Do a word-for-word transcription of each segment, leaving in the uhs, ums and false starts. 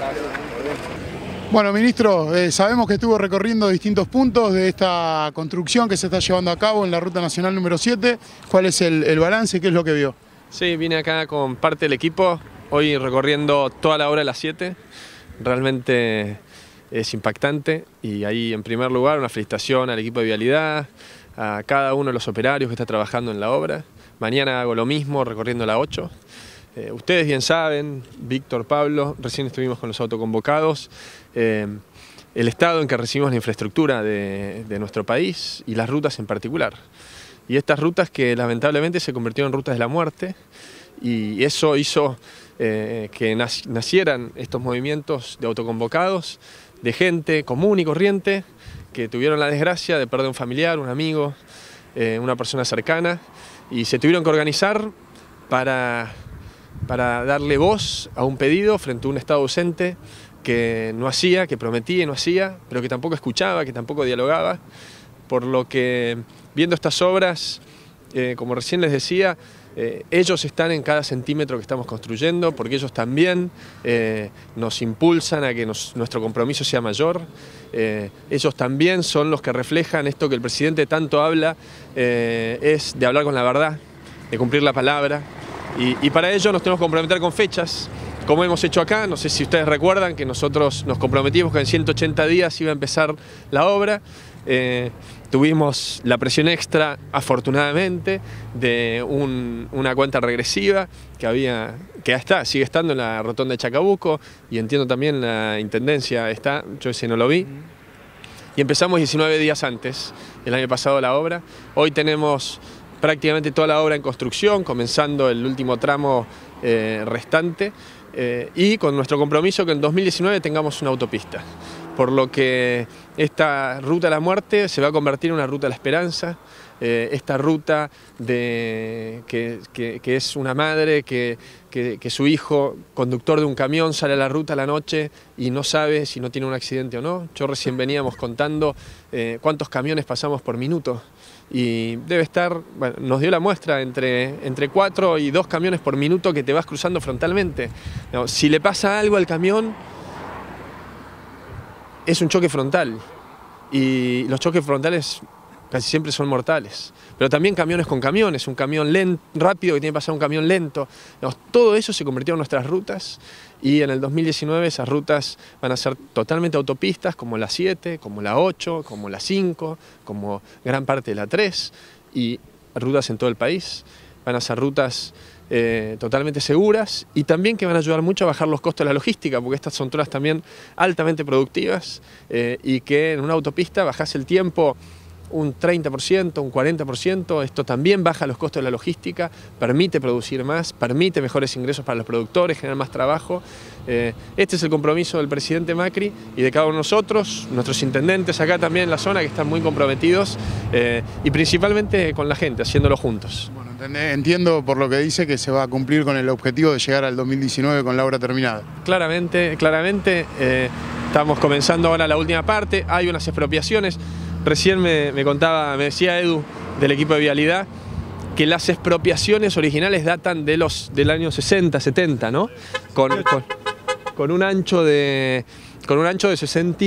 Bueno, ministro, eh, sabemos que estuvo recorriendo distintos puntos de esta construcción que se está llevando a cabo en la Ruta Nacional número siete. ¿Cuál es el, el balance? ¿Qué es lo que vio? Sí, vine acá con parte del equipo, hoy recorriendo toda la obra de las siete. Realmente es impactante y ahí en primer lugar una felicitación al equipo de vialidad, a cada uno de los operarios que está trabajando en la obra. Mañana hago lo mismo recorriendo la ocho. Eh, ustedes bien saben, Víctor, Pablo, recién estuvimos con los autoconvocados, eh, el estado en que recibimos la infraestructura de, de nuestro país y las rutas en particular. Y estas rutas que lamentablemente se convirtieron en rutas de la muerte, y eso hizo eh, que nacieran estos movimientos de autoconvocados, de gente común y corriente que tuvieron la desgracia de perder un familiar, un amigo, eh, una persona cercana, y se tuvieron que organizar para... para darle voz a un pedido frente a un Estado ausente que no hacía, que prometía y no hacía, pero que tampoco escuchaba, que tampoco dialogaba, por lo que viendo estas obras, eh, como recién les decía, eh, ellos están en cada centímetro que estamos construyendo, porque ellos también eh, nos impulsan a que nos, nuestro compromiso sea mayor, eh, ellos también son los que reflejan esto que el presidente tanto habla, eh, es de hablar con la verdad, de cumplir la palabra. Y, y para ello nos tenemos que comprometer con fechas, como hemos hecho acá. No sé si ustedes recuerdan que nosotros nos comprometimos que en ciento ochenta días iba a empezar la obra. Eh, tuvimos la presión extra, afortunadamente, de un, una cuenta regresiva que había, que está, sigue estando en la rotonda de Chacabuco, y entiendo también la intendencia está, yo ese no lo vi. Y empezamos diecinueve días antes, el año pasado, la obra. Hoy tenemos prácticamente toda la obra en construcción, comenzando el último tramo eh, restante, eh, y con nuestro compromiso que en dos mil diecinueve tengamos una autopista. Por lo que esta ruta de la muerte se va a convertir en una ruta de la esperanza, eh, esta ruta de, que, que, que es una madre que, que, que su hijo, conductor de un camión, sale a la ruta a la noche y no sabe si no tiene un accidente o no. Yo recién veníamos contando eh, cuántos camiones pasamos por minuto. Y debe estar, bueno, nos dio la muestra entre, entre cuatro y dos camiones por minuto que te vas cruzando frontalmente. No, si le pasa algo al camión, es un choque frontal. Y los choques frontales casi siempre son mortales. Pero también camiones con camiones, un camión lento, rápido que tiene que pasar un camión lento. No, todo eso se convirtió en nuestras rutas, y en el dos mil diecinueve esas rutas van a ser totalmente autopistas, como la siete, como la ocho, como la cinco, como gran parte de la tres, y rutas en todo el país. Van a ser rutas eh, totalmente seguras, y también que van a ayudar mucho a bajar los costos de la logística, porque estas son zonas también altamente productivas, eh, y que en una autopista bajás el tiempo un treinta por ciento, un cuarenta por ciento, esto también baja los costos de la logística, permite producir más, permite mejores ingresos para los productores, generar más trabajo. Eh, este es el compromiso del presidente Macri y de cada uno de nosotros, nuestros intendentes acá también en la zona, que están muy comprometidos, eh, y principalmente con la gente, haciéndolo juntos. Bueno, entiendo por lo que dice que se va a cumplir con el objetivo de llegar al dos mil diecinueve con la obra terminada. Claramente, claramente, eh, estamos comenzando ahora la última parte, hay unas expropiaciones. Recién me, me contaba, me decía Edu del equipo de vialidad, que las expropiaciones originales datan de los, del año sesenta, setenta, ¿no? Con, con, con un ancho de con un ancho de sesenta,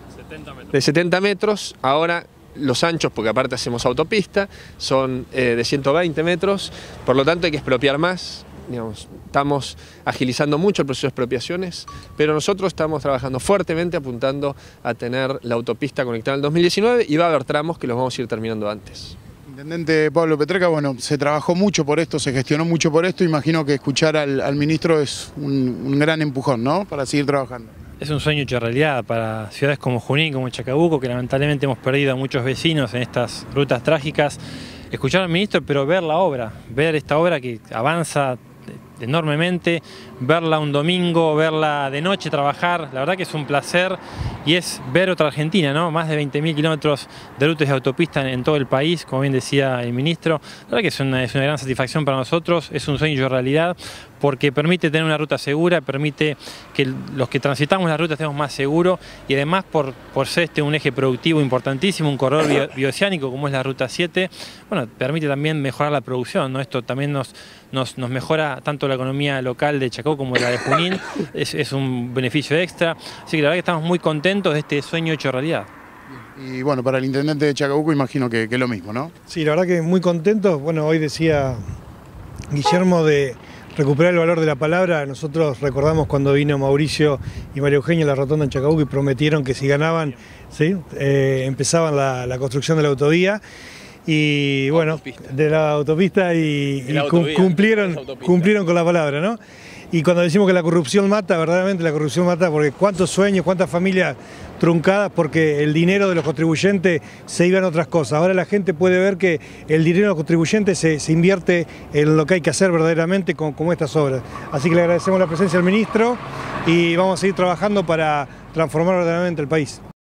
de setenta metros. Ahora los anchos, porque aparte hacemos autopista, son eh, de ciento veinte metros, por lo tanto hay que expropiar más. Digamos, estamos agilizando mucho el proceso de expropiaciones, pero nosotros estamos trabajando fuertemente apuntando a tener la autopista conectada en el dos mil diecinueve, y va a haber tramos que los vamos a ir terminando antes. Intendente Pablo Petreca, bueno, se trabajó mucho por esto, se gestionó mucho por esto, imagino que escuchar al, al ministro es un, un gran empujón, ¿no?, para seguir trabajando. Es un sueño hecho realidad para ciudades como Junín, como Chacabuco, que lamentablemente hemos perdido a muchos vecinos en estas rutas trágicas. Escuchar al ministro, pero ver la obra, ver esta obra que avanza enormemente, verla un domingo, verla de noche trabajar, la verdad que es un placer y es ver otra Argentina, ¿no? Más de veinte mil kilómetros de rutas de autopista en, en todo el país, como bien decía el ministro. La verdad que es una, es una gran satisfacción para nosotros, es un sueño hecho realidad, porque permite tener una ruta segura, permite que los que transitamos la ruta estemos más seguros, y además por, por ser este un eje productivo importantísimo, un corredor bio, bioceánico como es la Ruta siete, bueno, permite también mejorar la producción, ¿no? Esto también nos, nos, nos mejora tanto la economía local de Chacabuco como la de Junín, es, es un beneficio extra, así que la verdad que estamos muy contentos de este sueño hecho realidad. Y bueno, para el intendente de Chacabuco imagino que, que es lo mismo, ¿no? Sí, la verdad que muy contentos. Bueno, hoy decía Guillermo de recuperar el valor de la palabra. Nosotros recordamos cuando vino Mauricio y María Eugenia a la rotonda en Chacabuco y prometieron que si ganaban, ¿sí? eh, empezaban la, la construcción de la autovía. Y bueno, autopista. de la autopista y, y autovía, cumplieron, cumplieron con la palabra, ¿no? Y cuando decimos que la corrupción mata, verdaderamente la corrupción mata, porque cuántos sueños, cuántas familias truncadas porque el dinero de los contribuyentes se iba en otras cosas. Ahora la gente puede ver que el dinero de los contribuyentes se, se invierte en lo que hay que hacer verdaderamente con, como estas obras. Así que le agradecemos la presencia del ministro y vamos a seguir trabajando para transformar verdaderamente el país.